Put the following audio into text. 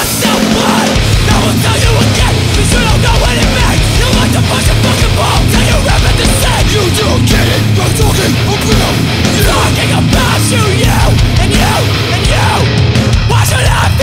still blood. I will tell you again, cause you don't know what it means. You like to push a fucking ball till you rip at the same. You don't get it, I'm talking about you. Talking about you, and you, and you. Why should I